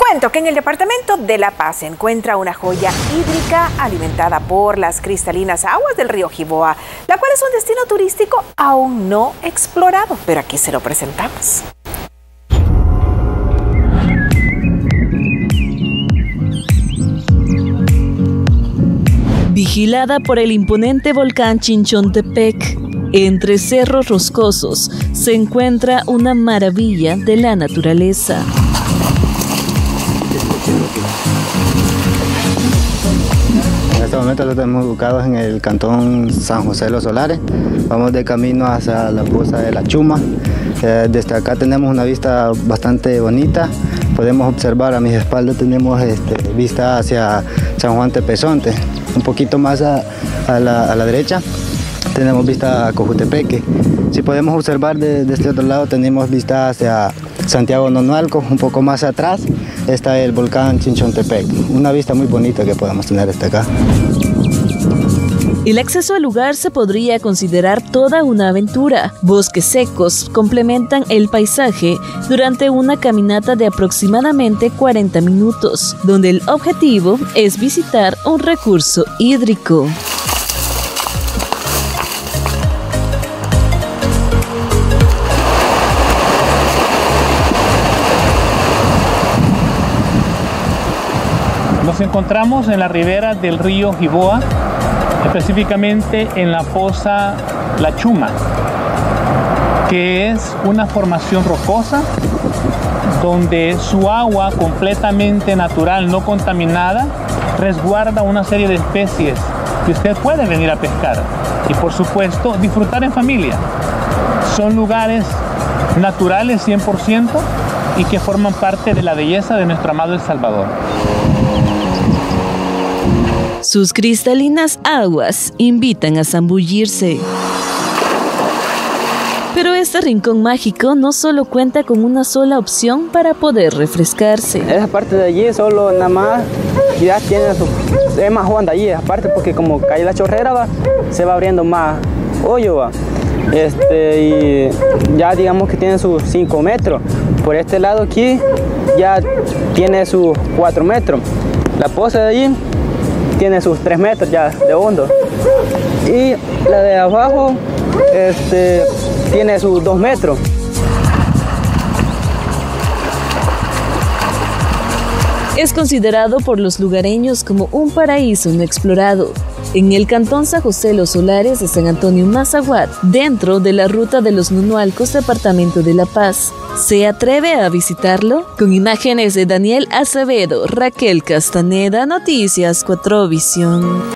cuento que en el departamento de La Paz se encuentra una joya hídrica alimentada por las cristalinas aguas del río Jiboa, la cual es un destino turístico aún no explorado, pero aquí se lo presentamos. Vigilada por el imponente volcán Chinchontepec, entre cerros roscosos se encuentra una maravilla de la naturaleza. En este momento estamos ubicados en el cantón San José de los Solares. Vamos de camino hacia la poza de la Chuma. Desde acá tenemos una vista bastante bonita. Podemos observar a mis espaldas, tenemos vista hacia San Juan Tepezonte. Un poquito más a la derecha tenemos vista a Cojutepeque. Si podemos observar de este otro lado tenemos vista hacia Santiago Nonualco. Un poco más atrás está el volcán Chinchontepec. Una vista muy bonita que podemos tener desde acá. El acceso al lugar se podría considerar toda una aventura. Bosques secos complementan el paisaje durante una caminata de aproximadamente 40 minutos, donde el objetivo es visitar un recurso hídrico. Nos encontramos en la ribera del río Jiboa, específicamente en la poza La Chuma, que es una formación rocosa donde su agua completamente natural, no contaminada, resguarda una serie de especies que usted puede venir a pescar y, por supuesto, disfrutar en familia. Son lugares naturales 100% y que forman parte de la belleza de nuestro amado El Salvador. Sus cristalinas aguas invitan a zambullirse. Pero este rincón mágico no solo cuenta con una sola opción para poder refrescarse. Esa parte de allí solo nada más ya tiene es más honda allí, aparte porque como cae la chorrera se va abriendo más hoyo y ya digamos que tiene sus 5 metros. Por este lado aquí ya tiene sus 4 metros. La poza de allí tiene sus 3 metros ya de hondo y la de abajo tiene sus 2 metros. Es considerado por los lugareños como un paraíso no explorado. En el cantón San José de los Solares de San Antonio Mazahuat, dentro de la ruta de los Nonualcos, departamento de La Paz. ¿Se atreve a visitarlo? Con imágenes de Daniel Acevedo, Raquel Castaneda, Noticias 4 Visión.